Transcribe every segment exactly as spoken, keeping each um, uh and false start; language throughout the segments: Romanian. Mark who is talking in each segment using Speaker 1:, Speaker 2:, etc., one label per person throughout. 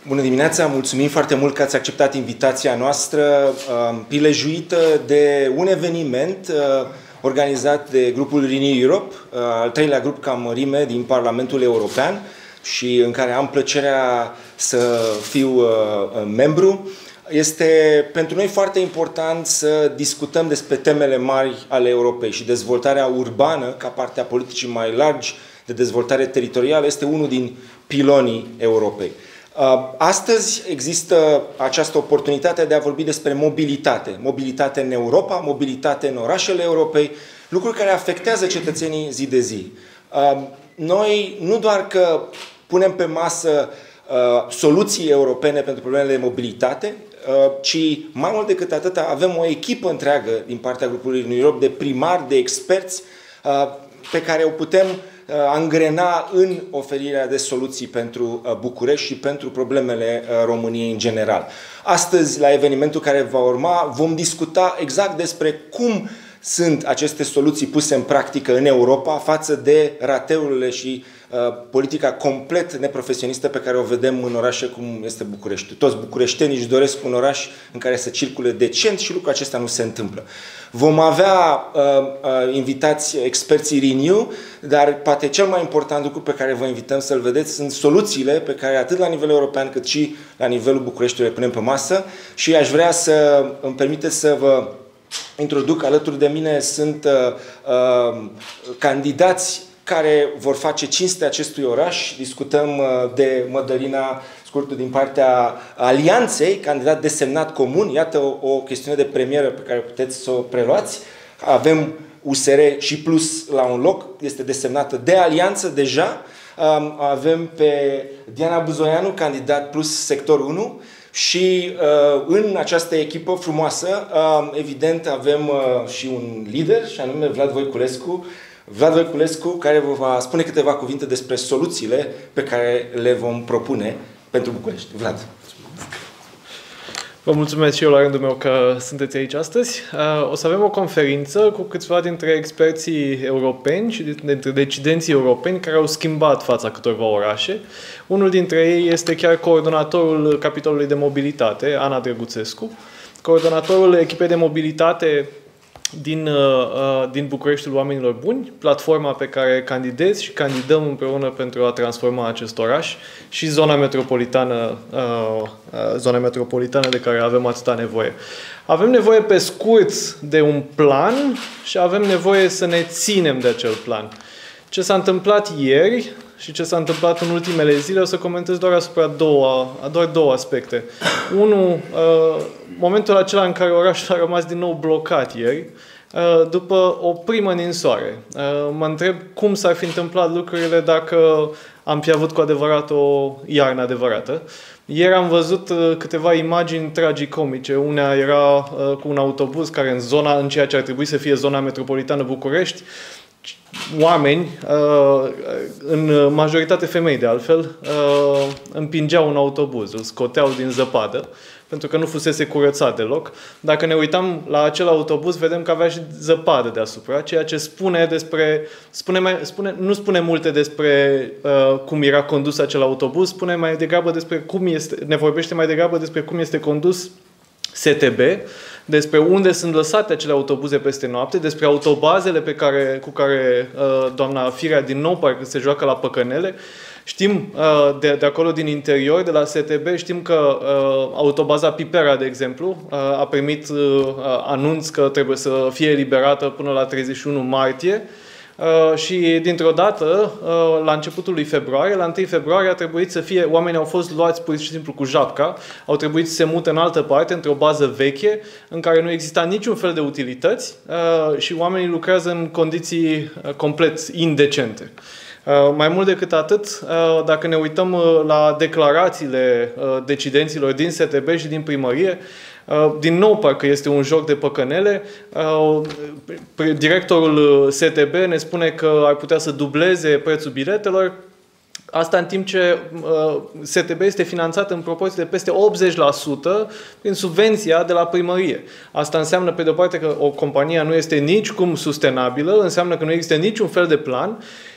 Speaker 1: Bună dimineața! Mulțumim foarte mult că ați acceptat invitația noastră prilejuită de un eveniment organizat de grupul Renew Europe, al treilea grup ca mărime din Parlamentul European și în care am plăcerea să fiu membru. Este pentru noi foarte important să discutăm despre temele mari ale Europei și dezvoltarea urbană ca parte a politicii mai largi de dezvoltare teritorială este unul din pilonii Europei. Astăzi există această oportunitate de a vorbi despre mobilitate. Mobilitate în Europa, mobilitate în orașele Europei, lucruri care afectează cetățenii zi de zi. Noi nu doar că punem pe masă soluții europene pentru problemele de mobilitate, ci mai mult decât atât avem o echipă întreagă din partea grupului Renew Europe de primari, de experți pe care o putem angrena în oferirea de soluții pentru București și pentru problemele României în general. Astăzi, la evenimentul care va urma, vom discuta exact despre cum sunt aceste soluții puse în practică în Europa față de rateurile și uh, politica complet neprofesionistă pe care o vedem în orașe cum este București. Toți bucureștenii își doresc un oraș în care să circule decent și lucrul acesta nu se întâmplă. Vom avea uh, uh, invitați experții Renew, dar poate cel mai important lucru pe care vă invităm să-l vedeți sunt soluțiile pe care atât la nivel european cât și la nivelul Bucureștiului le punem pe masă și aș vrea să îmi permiteți să vă introduc alături de mine sunt uh, uh, candidați care vor face cinste acestui oraș. Discutăm uh, de Mădălina Scurtu din partea Alianței, candidat desemnat comun. Iată o, o chestiune de premieră pe care puteți să o preluați. Avem U S R și Plus la un loc, este desemnată de Alianță deja. Um, avem pe Diana Buzoianu, candidat Plus sector unu. Și uh, în această echipă frumoasă, uh, evident, avem uh, și un lider, și anume Vlad Voiculescu. Vlad Voiculescu, care vă va spune câteva cuvinte despre soluțiile pe care le vom propune pentru București. Vlad.
Speaker 2: Vă mulțumesc și eu la rândul meu că sunteți aici astăzi. O să avem o conferință cu câțiva dintre experții europeni și dintre decidenții europeni care au schimbat fața câtorva orașe. Unul dintre ei este chiar coordonatorul capitolului de mobilitate, Ana Drăguțescu, coordonatorul echipei de mobilitate din, din Bucureștiul Oamenilor Buni, platforma pe care candidez și candidăm împreună pentru a transforma acest oraș și zona metropolitană, zona metropolitană de care avem atâta nevoie. Avem nevoie pe scurt de un plan și avem nevoie să ne ținem de acel plan. Ce s-a întâmplat ieri și ce s-a întâmplat în ultimele zile, o să comentez doar asupra două, doar două aspecte. Unu, momentul acela în care orașul a rămas din nou blocat ieri, după o primă ninsoare. Mă întreb cum s-ar fi întâmplat lucrurile dacă am fi avut cu adevărat o iarnă adevărată. Ieri am văzut câteva imagini tragicomice. Una era cu un autobuz care în zona, în ceea ce ar trebui să fie zona metropolitană București, oameni, în majoritate femei de altfel, împingeau un autobuz, îl scoteau din zăpadă, pentru că nu fusese curățat deloc. Dacă ne uitam la acel autobuz, vedem că avea și zăpadă deasupra, ceea ce spune despre, spune mai, spune, nu spune multe despre uh, cum era condus acel autobuz, spune mai degrabă despre cum este, ne vorbește mai degrabă despre cum este condus S T B, despre unde sunt lăsate acele autobuze peste noapte, despre autobazele pe care, cu care uh, doamna Firea din nou parcă se joacă la păcănele. Știm uh, de, de acolo din interior, de la S T B, știm că uh, autobaza Pipera, de exemplu, uh, a primit uh, anunț că trebuie să fie eliberată până la treizeci și unu martie. Uh, și dintr-o dată, uh, la începutul lui februarie, la întâi februarie a trebuit să fie, oamenii au fost luați pur și simplu cu japca, au trebuit să se mute în altă parte, într-o bază veche, în care nu exista niciun fel de utilități uh, și oamenii lucrează în condiții uh, complet indecente. Uh, mai mult decât atât, uh, dacă ne uităm uh, la declarațiile uh, decidenților din S T B și din primărie, uh, din nou parcă este un joc de păcănele. Uh, directorul S T B ne spune că ar putea să dubleze prețul biletelor. Asta în timp ce uh, S T B este finanțat în proporție de peste optzeci la sută prin subvenția de la primărie. Asta înseamnă, pe de-o parte, că o companie nu este nici cum sustenabilă, înseamnă că nu există niciun fel de plan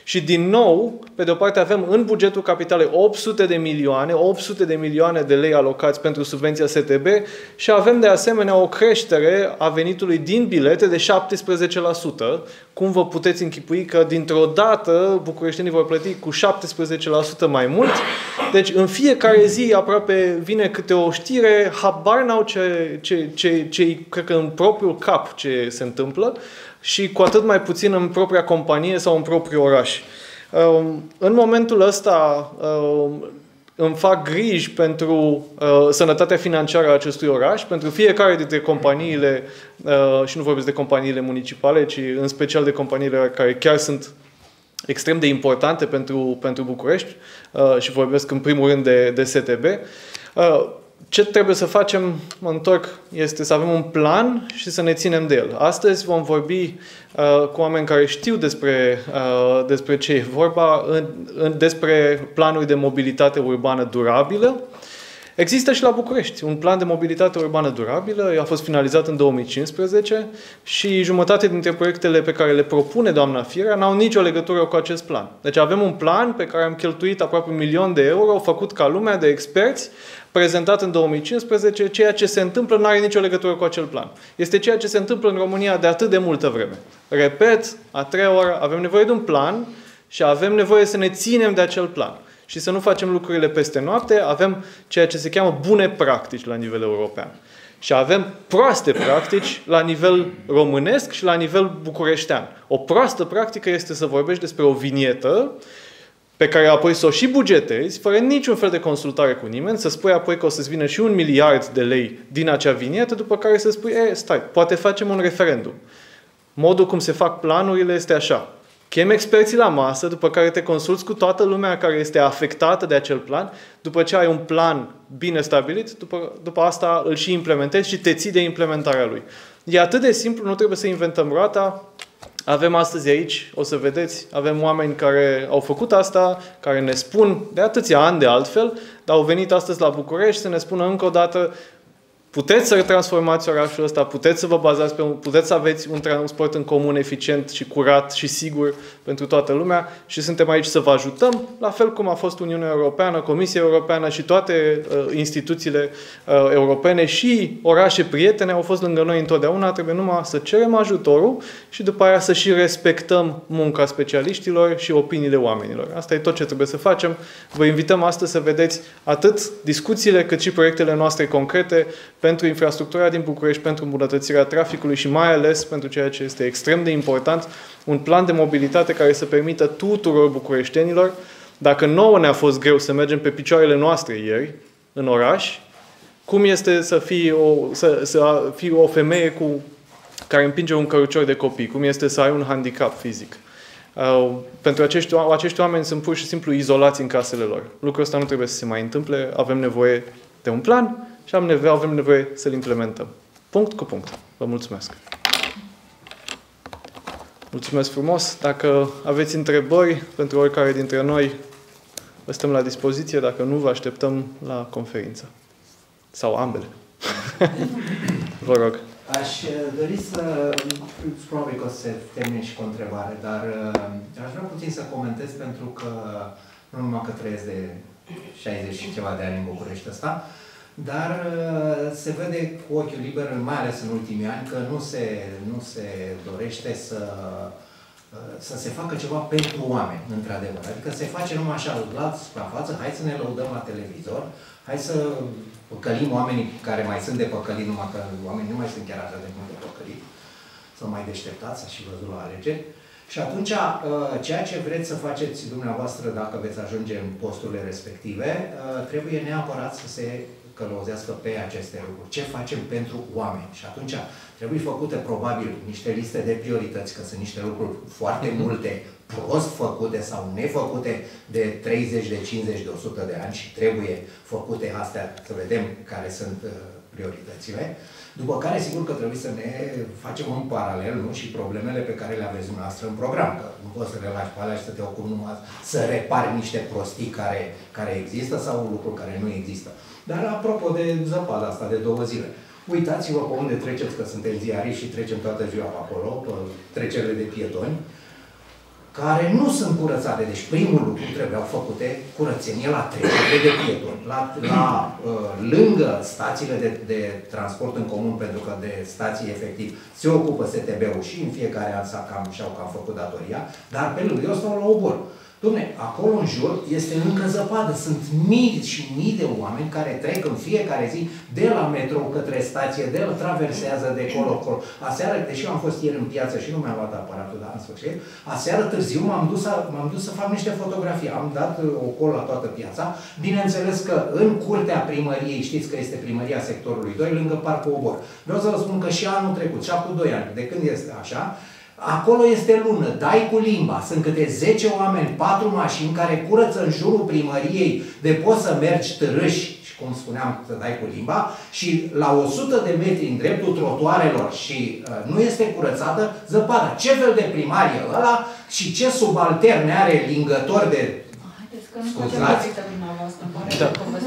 Speaker 2: Și din nou, pe de o parte avem în bugetul capitalei opt sute de milioane, opt sute de milioane de lei alocați pentru subvenția S T B și avem de asemenea o creștere a venitului din bilete de șaptesprezece la sută. Cum vă puteți închipui că dintr-o dată bucureștenii vor plăti cu șaptesprezece la sută mai mult? Deci în fiecare zi aproape vine câte o știre, habar n-au ce, ce, ce, ce, cred că în propriul cap ce se întâmplă și cu atât mai puțin în propria companie sau în propriul oraș. În momentul ăsta îmi fac griji pentru sănătatea financiară a acestui oraș, pentru fiecare dintre companiile, și nu vorbesc de companiile municipale, ci în special de companiile care chiar sunt extrem de importante pentru, pentru București și vorbesc în primul rând de, de S T B. Ce trebuie să facem, mă întorc, este să avem un plan și să ne ținem de el. Astăzi vom vorbi uh, cu oameni care știu despre, uh, despre ce e vorba, în, în, despre planuri de mobilitate urbană durabilă. Există și la București un plan de mobilitate urbană durabilă, a fost finalizat în două mii cincisprezece și jumătate dintre proiectele pe care le propune doamna Firea n-au nicio legătură cu acest plan. Deci avem un plan pe care am cheltuit aproape un milion de euro, făcut ca lumea de experți, prezentat în două mii cincisprezece, ceea ce se întâmplă nu are nicio legătură cu acel plan. Este ceea ce se întâmplă în România de atât de multă vreme. Repet, a treia oară, avem nevoie de un plan și avem nevoie să ne ținem de acel plan. Și să nu facem lucrurile peste noapte, avem ceea ce se cheamă bune practici la nivel european. Și avem proaste practici la nivel românesc și la nivel bucureștean. O proastă practică este să vorbești despre o vinietă pe care apoi să o și bugetezi, fără niciun fel de consultare cu nimeni, să spui apoi că o să-ți vină și un miliard de lei din acea vinietă, după care să spui, e, stai, poate facem un referendum. Modul cum se fac planurile este așa. Chemi experții la masă, după care te consulți cu toată lumea care este afectată de acel plan. După ce ai un plan bine stabilit, după, după asta îl și implementezi și te ții de implementarea lui. E atât de simplu, nu trebuie să inventăm roata. Avem astăzi aici, o să vedeți, avem oameni care au făcut asta, care ne spun de atâția ani de altfel, dar au venit astăzi la București să ne spună încă o dată: puteți să transformați orașul ăsta, puteți să vă bazați pe un, puteți să aveți un transport în comun eficient și curat și sigur pentru toată lumea și suntem aici să vă ajutăm, la fel cum a fost Uniunea Europeană, Comisia Europeană și toate uh, instituțiile uh, europene și orașe prietene au fost lângă noi întotdeauna, trebuie numai să cerem ajutorul și după aia să și respectăm munca specialiștilor și opiniile oamenilor. Asta e tot ce trebuie să facem. Vă invităm astăzi să vedeți atât discuțiile cât și proiectele noastre concrete pentru infrastructura din București, pentru îmbunătățirea traficului și mai ales pentru ceea ce este extrem de important, un plan de mobilitate care să permită tuturor bucureștenilor, dacă nouă ne-a fost greu să mergem pe picioarele noastre ieri, în oraș, cum este să fii o, să, să fii o femeie cu, care împinge un cărucior de copii, cum este să ai un handicap fizic. Uh, pentru acești, acești oameni sunt pur și simplu izolați în casele lor. Lucrul ăsta nu trebuie să se mai întâmple, avem nevoie de un plan și am nevoie, avem nevoie să-l implementăm. Punct cu punct. Vă mulțumesc. Mulțumesc frumos. Dacă aveți întrebări pentru oricare dintre noi, vă stăm la dispoziție. Dacă nu, vă așteptăm la conferință. Sau ambele. Vă rog.
Speaker 3: Aș dori să, probabil că o să termin și cu o întrebare, dar aș vrea puțin să comentez pentru că nu numai că trăiesc de șaizeci și ceva de ani în București ăsta, dar se vede cu ochiul liber, mai ales în ultimii ani, că nu se, nu se dorește să, să se facă ceva pentru oameni, într-adevăr. Adică se face numai așa, la, la față, hai să ne lăudăm la televizor, hai să păcălim oamenii care mai sunt de păcălit, numai că oamenii nu mai sunt chiar așa de mult de păcălit, să mai deșteptați, și văzut la alegeri. Și atunci, ceea ce vreți să faceți dumneavoastră, dacă veți ajunge în posturile respective, trebuie neapărat să se călăuzească pe aceste lucruri. Ce facem pentru oameni? Și atunci trebuie făcute, probabil, niște liste de priorități, că sunt niște lucruri foarte multe, prost făcute sau nefăcute de treizeci, de cincizeci, de o sută de ani și trebuie făcute astea, să vedem care sunt prioritățile. După care, sigur că trebuie să ne facem în paralel, nu? Și problemele pe care le aveți dumneavoastră în program. Că nu poți să le lași pe alea și să te ocupi numai să repari niște prostii care, care există sau lucruri care nu există. Dar apropo de zăpada asta de două zile, uitați-vă pe unde treceți, că sunteți ziariști și trecem toată ziua pe acolo, pe trecerile de pietoni. care nu sunt curățate. Deci primul lucru trebuiau făcute curățenie la trecerile de pietoni, la, la uh, lângă stațiile de, de transport în comun, pentru că de stații efectiv se ocupă S T B-ul și în fiecare an s-a cam, și-au cam făcut datoria, dar pe lângă eu stau la obor. Dom'le, acolo în jur este încă zăpadă. Sunt mii și mii de oameni care trec în fiecare zi de la metrou către stație, de la traversează de colo-colo. Aseară, deși am fost ieri în piață și nu mi-am luat aparatul, dar în sfârșit, aseară târziu m-am dus, m-am dus să fac niște fotografii. Am dat o col la toată piața. Bineînțeles că în curtea primăriei, știți că este primăria sectorului doi, lângă Parcul Obor. Vreau să vă spun că și anul trecut, și acum doi ani, de când este așa, acolo este lună, dai cu limba, sunt câte zece oameni, patru mașini care curăță în jurul primăriei de poți să mergi târâși, și cum spuneam, să dai cu limba, și la o sută de metri în dreptul trotuarelor și uh, nu este curățată zăpada. Ce fel de primar e ăla și ce subaltern are lingător de... Scuzați,
Speaker 2: da.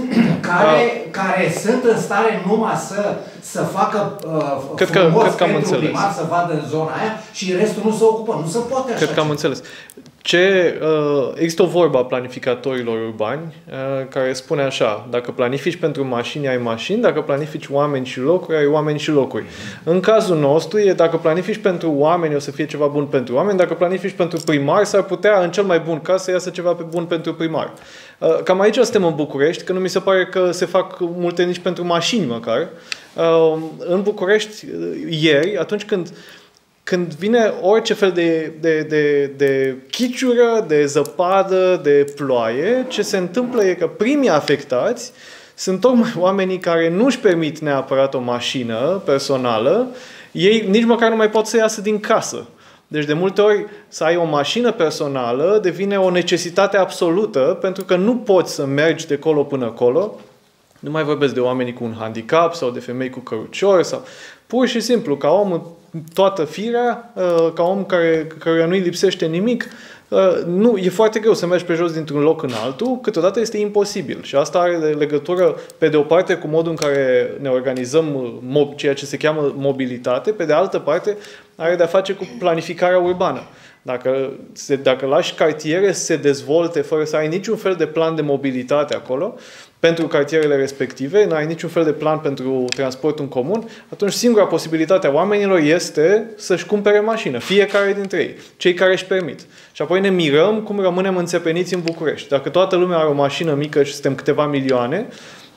Speaker 3: care, care sunt în stare numai să, să facă uh,
Speaker 2: cred
Speaker 3: frumos
Speaker 2: că, cred că am
Speaker 3: pentru
Speaker 2: înțeles.
Speaker 3: primar, să vadă în zona aia și restul nu se ocupă. Nu se poate așa.
Speaker 2: Cred că am înțeles. Ce, uh, există o vorbă a planificatorilor urbani uh, care spune așa: dacă planifici pentru mașini, ai mașini; dacă planifici oameni și locuri, ai oameni și locuri. Mm-hmm. În cazul nostru, e dacă planifici pentru oameni, o să fie ceva bun pentru oameni; dacă planifici pentru primar, s-ar putea, în cel mai bun caz, să iasă ceva bun pentru primar. Uh, cam aici suntem în București, că nu mi se pare că se fac multe nici pentru mașini măcar. Uh, în București, ieri, atunci când Când vine orice fel de, de, de, de chiciură, de zăpadă, de ploaie, ce se întâmplă e că primii afectați sunt tocmai oamenii care nu își permit neapărat o mașină personală, ei nici măcar nu mai pot să iasă din casă. Deci de multe ori să ai o mașină personală devine o necesitate absolută, pentru că nu poți să mergi de colo până colo. Nu mai vorbesc de oamenii cu un handicap sau de femei cu cărucior sau pur și simplu, ca om toată firea, ca om care, căruia nu-i lipsește nimic, nu, e foarte greu să mergi pe jos dintr-un loc în altul, câteodată este imposibil. Și asta are legătură, pe de o parte, cu modul în care ne organizăm ceea ce se cheamă mobilitate, pe de altă parte, are de-a face cu planificarea urbană. Dacă, se, dacă lași cartiere să se dezvolte fără să ai niciun fel de plan de mobilitate acolo, pentru cartierele respective, nu ai niciun fel de plan pentru transportul în comun, atunci singura posibilitate a oamenilor este să-și cumpere mașină, fiecare dintre ei, cei care își permit. Și apoi ne mirăm cum rămânem înțepeniți în București. Dacă toată lumea are o mașină mică și suntem câteva milioane,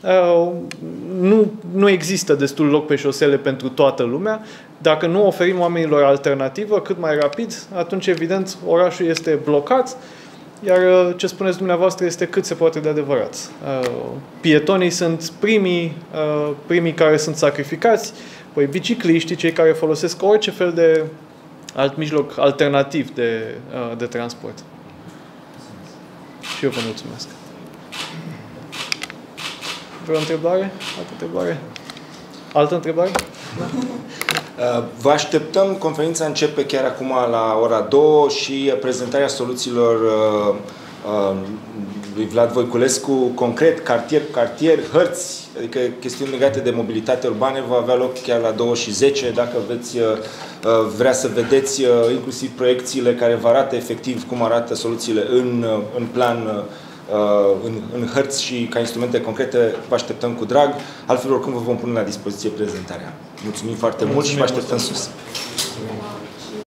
Speaker 2: nu, nu există destul loc pe șosele pentru toată lumea. Dacă nu oferim oamenilor alternativă cât mai rapid, atunci evident orașul este blocat. Iar ce spuneți dumneavoastră este cât se poate de adevărat. Pietonii sunt primii, primii care sunt sacrificați, păi bicicliștii, cei care folosesc orice fel de alt mijloc alternativ de, de transport. Și eu vă mulțumesc. Vreo întrebare? Altă întrebare? Altă întrebare?
Speaker 1: Vă așteptăm, conferința începe chiar acum la ora două și prezentarea soluțiilor lui Vlad Voiculescu, concret, cartier, cartier, hărți, adică chestiuni legate de mobilitate urbană, va avea loc chiar la două și zece, dacă veți vrea să vedeți inclusiv proiecțiile care vă arată efectiv cum arată soluțiile în, în plan, în, în hărți și ca instrumente concrete, vă așteptăm cu drag. Altfel, oricum, vă vom pune la dispoziție prezentarea. Mulțumim foarte mult și vă așteptăm sus.